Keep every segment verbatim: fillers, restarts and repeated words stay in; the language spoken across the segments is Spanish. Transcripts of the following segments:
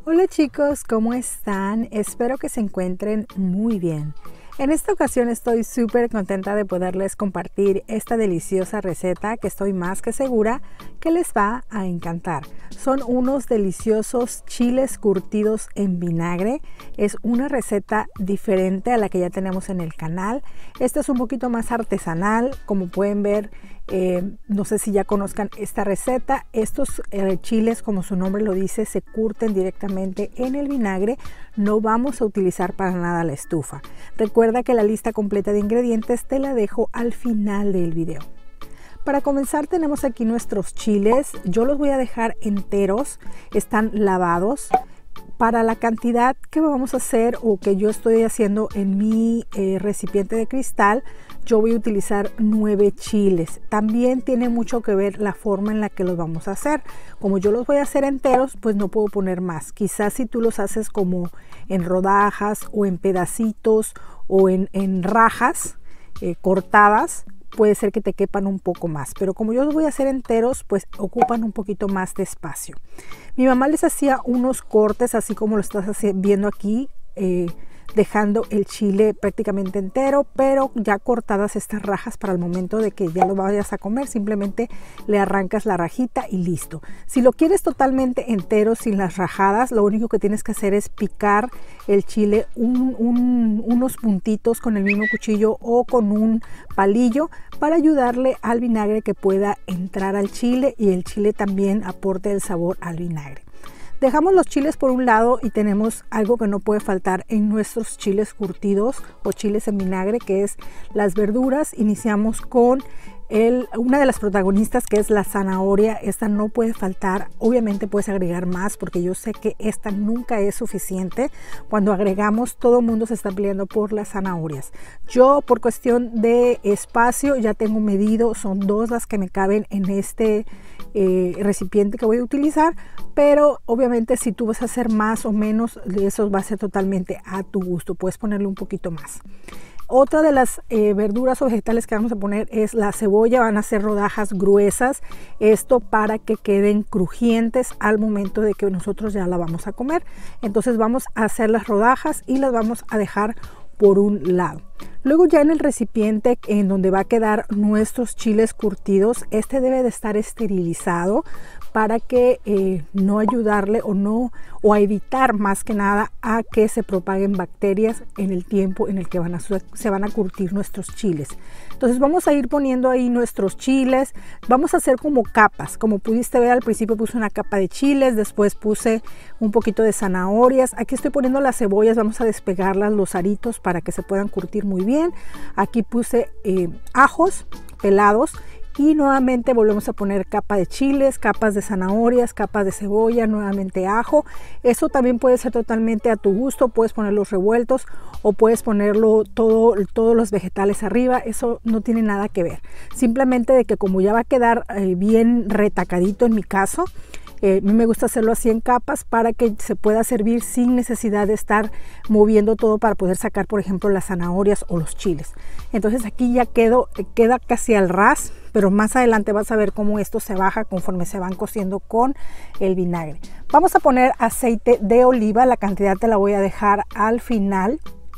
Hola chicos, ¿cómo están? Espero que se encuentren muy bien. En esta ocasión estoy súper contenta de poderles compartir esta deliciosa receta que estoy más que segura que les va a encantar. Son unos deliciosos chiles curtidos en vinagre. Es una receta diferente a la que ya tenemos en el canal. Esta es un poquito más artesanal, como pueden ver. Eh, no sé si ya conozcan esta receta. Estos eh, chiles, como su nombre lo dice, se curten directamente en el vinagre. No vamos a utilizar para nada la estufa. Recuerda que la lista completa de ingredientes te la dejo al final del video. Para comenzar tenemos aquí nuestros chiles. Yo los voy a dejar enteros, están lavados. Para la cantidad que vamos a hacer o que yo estoy haciendo en mi eh, recipiente de cristal, yo voy a utilizar nueve chiles. También tiene mucho que ver la forma en la que los vamos a hacer. Como yo los voy a hacer enteros, pues no puedo poner más. Quizás si tú los haces como en rodajas o en pedacitos o en, en rajas eh, cortadas, puede ser que te quepan un poco más, pero como yo los voy a hacer enteros, pues ocupan un poquito más de espacio. Mi mamá les hacía unos cortes así como lo estás viendo aquí, eh, dejando el chile prácticamente entero, pero ya cortadas estas rajas para el momento de que ya lo vayas a comer, simplemente le arrancas la rajita y listo. Si lo quieres totalmente entero sin las rajadas, lo único que tienes que hacer es picar el chile un, un, unos puntitos con el mismo cuchillo o con un palillo para ayudarle al vinagre que pueda entrar al chile y el chile también aporte el sabor al vinagre. Dejamos los chiles por un lado y tenemos algo que no puede faltar en nuestros chiles curtidos o chiles en vinagre, que es las verduras. Iniciamos con el, una de las protagonistas, que es la zanahoria. Esta no puede faltar. Obviamente puedes agregar más porque yo sé que esta nunca es suficiente. Cuando agregamos, todo el mundo se está peleando por las zanahorias. Yo, por cuestión de espacio, ya tengo medido, son dos las que me caben en este eh, recipiente que voy a utilizar, pero obviamente si tú vas a hacer más o menos, eso va a ser totalmente a tu gusto. Puedes ponerle un poquito más. Otra de las eh, verduras o vegetales que vamos a poner es la cebolla. Van a ser rodajas gruesas, esto para que queden crujientes al momento de que nosotros ya la vamos a comer. Entonces vamos a hacer las rodajas y las vamos a dejar por un lado. Luego ya en el recipiente en donde va a quedar nuestros chiles curtidos, este debe de estar esterilizado para que eh, no ayudarle o no o a evitar más que nada a que se propaguen bacterias en el tiempo en el que van a, se van a curtir nuestros chiles. Entonces vamos a ir poniendo ahí nuestros chiles. Vamos a hacer como capas. Como pudiste ver, al principio puse una capa de chiles, después puse un poquito de zanahorias. Aquí estoy poniendo las cebollas, vamos a despegarlas los aritos para que se puedan curtir muy bien. Aquí puse eh, ajos pelados. Y nuevamente volvemos a poner capa de chiles, capas de zanahorias, capas de cebolla, nuevamente ajo. Eso también puede ser totalmente a tu gusto. Puedes ponerlos revueltos o puedes ponerlo todo, todos los vegetales arriba. Eso no tiene nada que ver. Simplemente de que como ya va a quedar eh, bien retacadito en mi caso, Eh, a mí me gusta hacerlo así en capas para que se pueda servir sin necesidad de estar moviendo todo para poder sacar, por ejemplo, las zanahorias o los chiles. Entonces aquí ya quedó, queda casi al ras, pero más adelante vas a ver cómo esto se baja conforme se van cociendo con el vinagre. Vamos a poner aceite de oliva, la cantidad te la voy a dejar al final.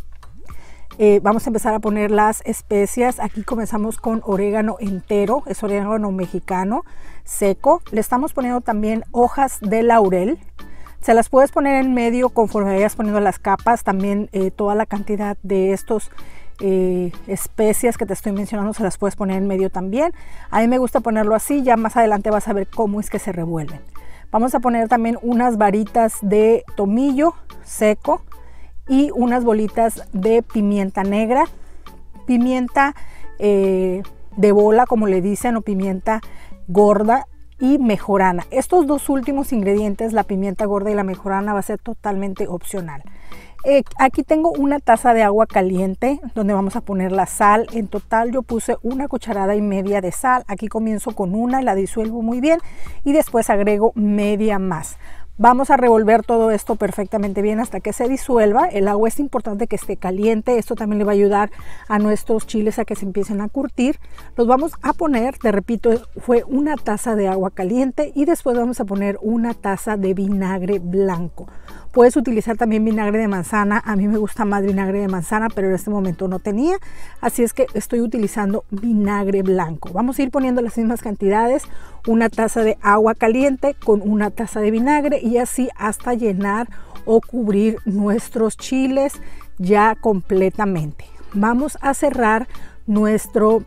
Eh, vamos a empezar a poner las especias. Aquí comenzamos con orégano entero, es orégano mexicano seco. Le estamos poniendo también hojas de laurel. Se las puedes poner en medio conforme vayas poniendo las capas. También eh, toda la cantidad de estos eh, especias que te estoy mencionando se las puedes poner en medio también. A mí me gusta ponerlo así, ya más adelante vas a ver cómo es que se revuelven. Vamos a poner también unas varitas de tomillo seco y unas bolitas de pimienta negra, pimienta eh, de bola como le dicen, o pimienta gorda y mejorana. Estos dos últimos ingredientes, la pimienta gorda y la mejorana, va a ser totalmente opcional. Eh, aquí tengo una taza de agua caliente donde vamos a poner la sal. En total yo puse una cucharada y media de sal. Aquí comienzo con una, la disuelvo muy bien y después agrego media más. Vamos a revolver todo esto perfectamente bien hasta que se disuelva. El agua es importante que esté caliente. Esto también le va a ayudar a nuestros chiles a que se empiecen a curtir. Los vamos a poner, te repito, fue una taza de agua caliente y después vamos a poner una taza de vinagre blanco. Puedes utilizar también vinagre de manzana. A mí me gusta más vinagre de manzana, pero en este momento no tenía. Así es que estoy utilizando vinagre blanco. Vamos a ir poniendo las mismas cantidades. Una taza de agua caliente con una taza de vinagre y así hasta llenar o cubrir nuestros chiles ya completamente. Vamos a cerrar nuestro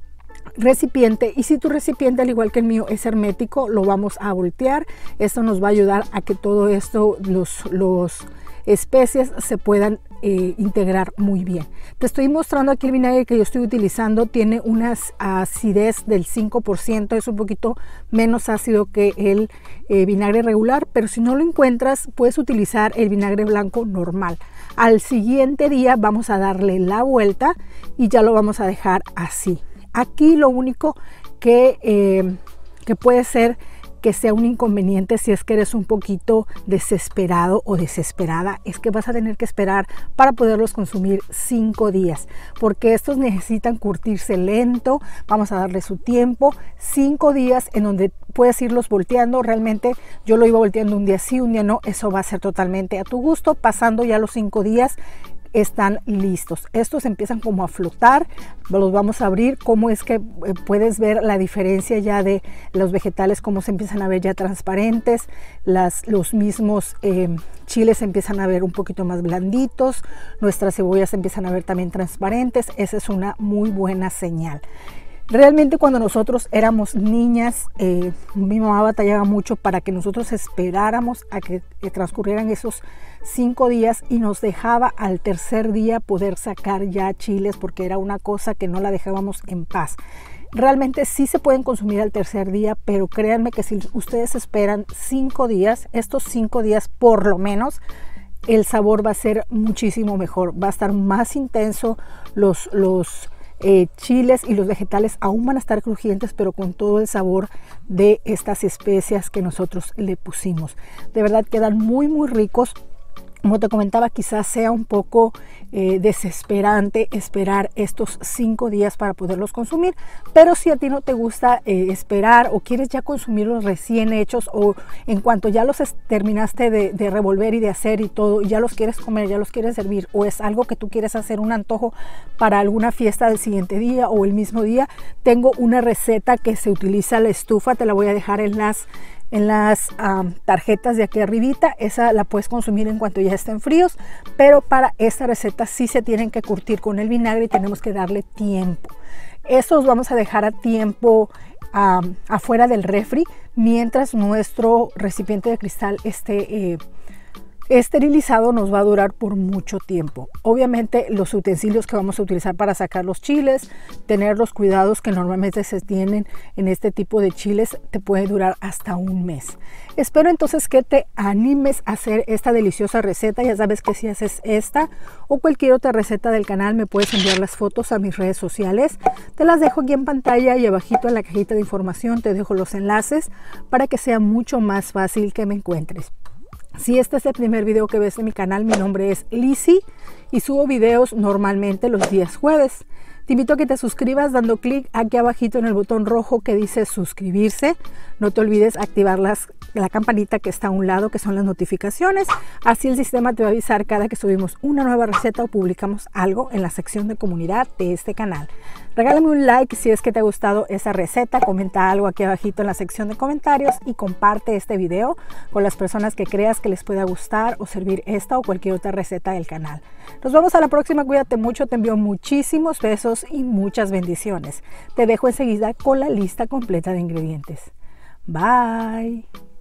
recipiente y si tu recipiente al igual que el mío es hermético, lo vamos a voltear. Esto nos va a ayudar a que todo esto, los, los especies se puedan eh, integrar muy bien. Te estoy mostrando aquí el vinagre que yo estoy utilizando. Tiene una acidez del cinco por ciento, es un poquito menos ácido que el eh, vinagre regular, pero si no lo encuentras puedes utilizar el vinagre blanco normal. Al siguiente día vamos a darle la vuelta y ya lo vamos a dejar así. Aquí lo único que, eh, que puede ser que sea un inconveniente si es que eres un poquito desesperado o desesperada, es que vas a tener que esperar para poderlos consumir cinco días, porque estos necesitan curtirse lento. Vamos a darle su tiempo, cinco días en donde puedes irlos volteando. Realmente yo lo iba volteando un día sí, un día no, eso va a ser totalmente a tu gusto. Pasando ya los cinco días, están listos. Estos empiezan como a flotar, los vamos a abrir. Como es que eh, puedes ver la diferencia ya de los vegetales, cómo se empiezan a ver ya transparentes, las, los mismos eh, chiles se empiezan a ver un poquito más blanditos, nuestras cebollas se empiezan a ver también transparentes. Esa es una muy buena señal. Realmente cuando nosotros éramos niñas, eh, mi mamá batallaba mucho para que nosotros esperáramos a que eh, transcurrieran esos cinco días y nos dejaba al tercer día poder sacar ya chiles, porque era una cosa que no la dejábamos en paz. Realmente sí se pueden consumir al tercer día, pero créanme que si ustedes esperan cinco días, estos cinco días por lo menos, el sabor va a ser muchísimo mejor, va a estar más intenso. Los, los Eh, chiles y los vegetales aún van a estar crujientes, pero con todo el sabor de estas especias que nosotros le pusimos. De verdad quedan muy muy ricos. Como te comentaba, quizás sea un poco eh, desesperante esperar estos cinco días para poderlos consumir, pero si a ti no te gusta eh, esperar o quieres ya consumirlos recién hechos, o en cuanto ya los terminaste de, de revolver y de hacer y todo, ya los quieres comer, ya los quieres servir, o es algo que tú quieres hacer un antojo para alguna fiesta del siguiente día o el mismo día, tengo una receta que se utiliza la estufa. Te la voy a dejar en las en las um, tarjetas de aquí arribita. Esa la puedes consumir en cuanto ya estén fríos, pero para esta receta sí se tienen que curtir con el vinagre y tenemos que darle tiempo. Estos vamos a dejar a tiempo um, afuera del refri mientras nuestro recipiente de cristal esté eh, esterilizado. Nos va a durar por mucho tiempo. Obviamente los utensilios que vamos a utilizar para sacar los chiles, tener los cuidados que normalmente se tienen en este tipo de chiles, te puede durar hasta un mes. Espero entonces que te animes a hacer esta deliciosa receta. Ya sabes que si haces esta o cualquier otra receta del canal, me puedes enviar las fotos a mis redes sociales. Te las dejo aquí en pantalla y abajito en la cajita de información te dejo los enlaces para que sea mucho más fácil que me encuentres. Si este es el primer video que ves en mi canal, mi nombre es Lizzy y subo videos normalmente los días jueves. Te invito a que te suscribas dando clic aquí abajito en el botón rojo que dice suscribirse. No te olvides activar las, la campanita que está a un lado, que son las notificaciones. Así el sistema te va a avisar cada que subimos una nueva receta o publicamos algo en la sección de comunidad de este canal. Regálame un like si es que te ha gustado esa receta, comenta algo aquí abajito en la sección de comentarios y comparte este video con las personas que creas que les pueda gustar o servir esta o cualquier otra receta del canal. Nos vemos a la próxima, cuídate mucho, te envío muchísimos besos y muchas bendiciones. Te dejo enseguida con la lista completa de ingredientes. Bye.